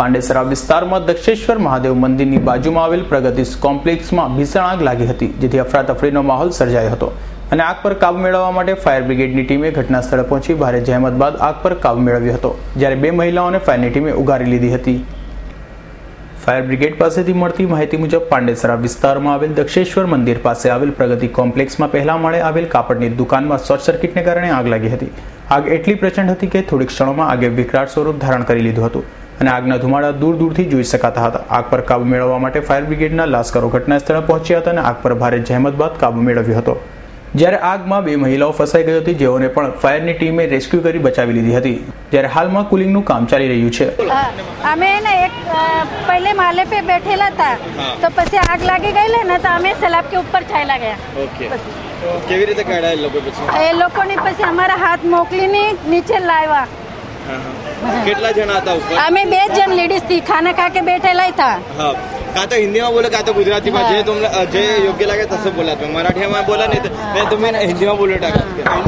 પાંડેસરા વિસ્તારમાં દક્ષેશ્વર મહાદેવ મંદિરની બાજુમાં આવેલ પ્રગતિ કોમ્પ્લેક્સમાં ભીષણ આગ લાગી હતી, જેથી અફરાતફરીનો માહોલ સર્જાયો હતો અને આગ પર કાબુ મેળવવા માટે ફાયર બ્રિગેડની ટીમે ઘટના સ્થળે પહોંચી ભારે જહેમત બાદ આગ પર કાબુ મેળવ્યો હતો, જ્યારે 2 મહિલાઓને ફાયરની ટીમે ઉગારી લીધી હતી। ફાયર બ્રિગેડ પાસેથી મળતી માહિતી મુજબ પાંડેસરા વિસ્તારમાં આવેલ દક્ષેશ્વર મંદિર પાસે આવેલ પ્રગતિ કોમ્પ્લેક્સમાં પહેલા માળે આવેલ કાપડની દુકાનમાં શોર્ટ સર્કિટને કારણે આગ લાગી હતી। આગ એટલી પ્રચંડ હતી કે થોડીક ક્ષણોમાં આગે વિકરાળ સ્વરૂપ ધારણ કરી લીધું હતું અને આગના ધુમાડા દૂર દૂરથી જોઈ શકાતા હતા। આગ પર કાબુ મેળવવા માટે ફાયર બ્રિગેડના લાશ્કરો ઘટના સ્થળે પહોંચ્યા હતા અને આગ પર ભારે જહેમત બાદ કાબુ મેળવ્યો હતો, જ્યારે આગમાં 2 મહિલાઓ ફસાઈ ગઈ હતી, જેઓને પણ ફાયરની ટીમે રેસ્ક્યુ કરી બચાવી લીધી હતી। જ્યારે હાલમાં કુલિંગનું કામ ચાલી રહ્યું છે। અમે ને એક पहले माले पे बैठेला था, तो પછી આગ લાગી ગઈ ને, તો અમે સ્લેબ કે ઉપર ચાલ્યા ગયા। ઓકે, તો કેવી રીતે કાઢ્યા એ લોકો? પછી એ લોકોને પછી અમારા હાથ મોકલીને નીચે લાવ્યા। કેટલા જણા હતા ઉપર? અમે 2 જણ લેડીઝ થી ખાना खा के बैठेला था। हाँ, का तो हिंदी में बोला, का तो गुजराती में, जे तुम जे योग्य लगे तसं बोला। तुम मराठी में बोला नहीं तो मैं तुम्हें हिंदी में बोले टाका।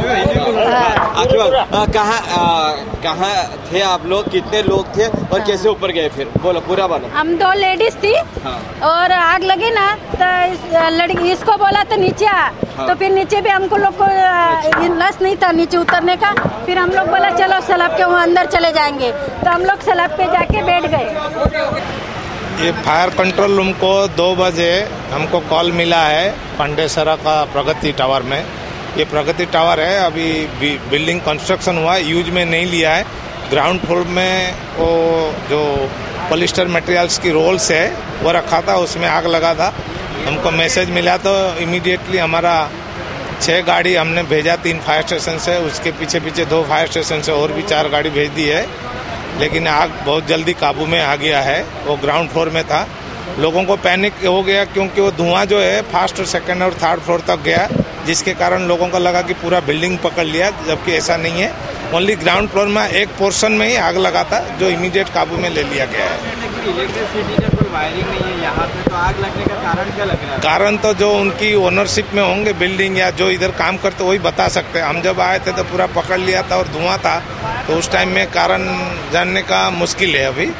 आखिर बात कहाँ थे आप लोग, कितने लोग थे और कैसे ऊपर गए? फिर बोलो, पूरा बोलो। हम 2 लेडीज थी और आग लगी ना, तो लड़की इसको बोला तो नीचे आ, तो फिर नीचे भी हमको लोग को लस नहीं था नीचे उतरने का। फिर हम लोग बोला चलो स्लैब के वहाँ अंदर चले जाएंगे, तो हम लोग स्लैब पे जाके बैठ गए। ये फायर कंट्रोल रूम को 2 बजे हमको कॉल मिला है पांडेसरा का प्रगति टावर में। ये प्रगति टावर है, अभी बिल्डिंग कंस्ट्रक्शन हुआ है, यूज में नहीं लिया है। ग्राउंड फ्लोर में वो जो पॉलिस्टर मटेरियल्स की रोल्स है वो रखा था, उसमें आग लगा था। हमको मैसेज मिला तो इमीडिएटली हमारा 6 गाड़ी हमने भेजा 3 फायर स्टेशन से, उसके पीछे 2 फायर स्टेशन से और भी 4 गाड़ी भेज दी है, लेकिन आग बहुत जल्दी काबू में आ गया है। वो ग्राउंड फ्लोर में था। लोगों को पैनिक हो गया क्योंकि वो धुआं जो है फर्स्ट, सेकंड और 3rd फ्लोर तक गया, जिसके कारण लोगों को लगा कि पूरा बिल्डिंग पकड़ लिया, जबकि ऐसा नहीं है। ओनली ग्राउंड फ्लोर में एक पोर्शन में ही आग लगा था, जो इमीडिएट काबू में ले लिया गया है। इलेक्ट्रिसिटी का कोई वायरिंग नहीं है यहाँ पे, तो आग लगने का कारण क्या लग रहा है? कारण तो जो उनकी ओनरशिप में होंगे बिल्डिंग या जो इधर काम करते वही बता सकते हैं। हम जब आए थे तो पूरा पकड़ लिया था और धुआं था, तो उस टाइम में कारण जानने का मुश्किल है। अभी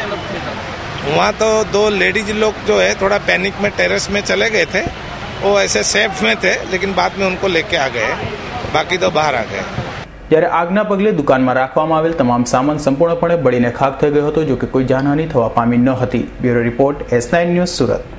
वहाँ तो 2 लेडीज लोग जो है थोड़ा पैनिक में टेरेस में चले गए थे, वो ऐसे सेफ में थे, लेकिन बाद में उनको लेके आ गए, बाकी तो बाहर आ गए। જ્યારે આગના પગલે દુકાનમાં રાખવામાં આવેલ તમામ સામાન સંપૂર્ણપણે બળીને ખાખ થઈ ગયો હતો, જો કે કોઈ જાનહાનિ થવા પામી ન હતી। Bureau report S9 news, Surat.